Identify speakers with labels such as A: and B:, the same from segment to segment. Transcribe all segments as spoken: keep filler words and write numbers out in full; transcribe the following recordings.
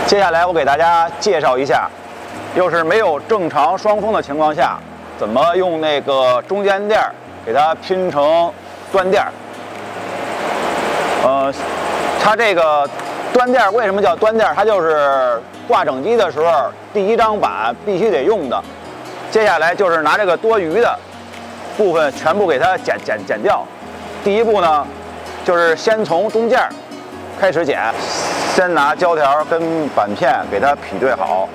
A: 接下来我给大家介绍一下，又是没有正常双峰的情况下，怎么用那个中间垫给它拼成端垫。呃，它这个端垫为什么叫端垫？它就是挂整机的时候第一张板必须得用的。接下来就是拿这个多余的部分全部给它剪剪剪掉。第一步呢，就是先从中间开始剪。 先拿胶条跟板片给它匹对好，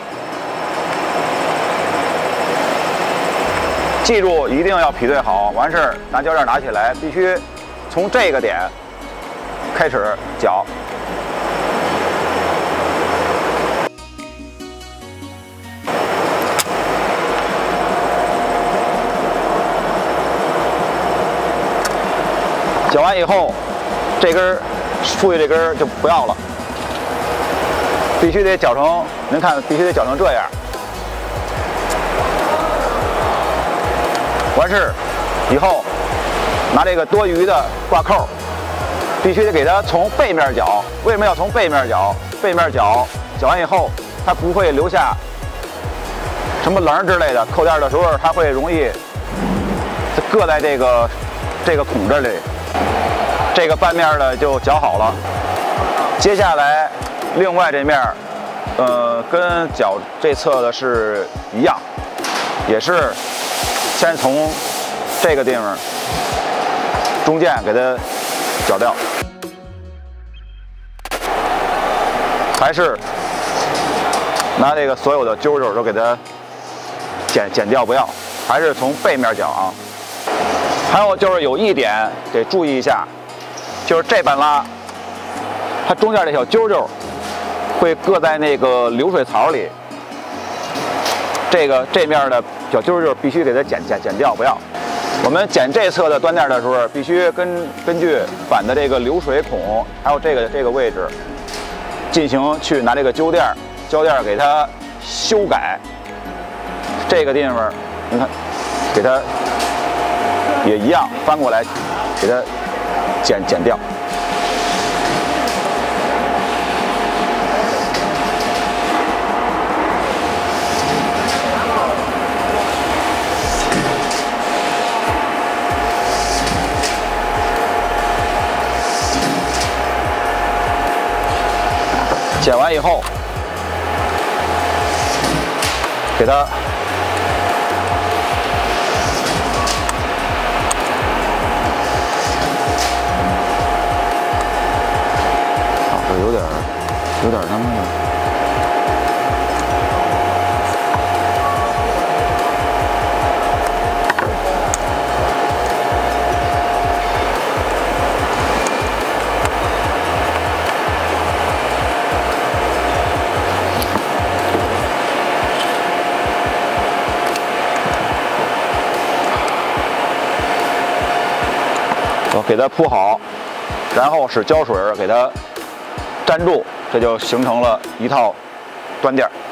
A: 记住一定要匹对好。完事儿拿胶垫拿起来，必须从这个点开始绞。绞完以后，这根出去这根就不要了。 必须得绞成，您看，必须得绞成这样。完事以后，拿这个多余的挂扣，必须得给它从背面绞。为什么要从背面绞？背面绞，绞完以后，它不会留下什么棱之类的。扣垫的时候，它会容易硌在这个这个孔这里。这个半面的就绞好了。接下来。 另外这面，呃，跟绞这侧的是一样，也是先从这个地方中间给它绞掉，还是拿这个所有的揪揪都给它剪剪掉，不要，还是从背面绞啊。还有就是有一点得注意一下，就是这半拉，它中间这小揪揪。 会搁在那个流水槽里，这个这面的小揪揪必须给它剪剪剪掉，不要。我们剪这侧的端垫的时候，必须根根据板的这个流水孔，还有这个这个位置，进行去拿这个揪垫胶垫给它修改。这个地方，你看，给它也一样翻过来，给它剪剪掉。 剪完以后，给它啊，这有点有点什么呢？给它铺好，然后使胶水给它粘住，这就形成了一套端垫。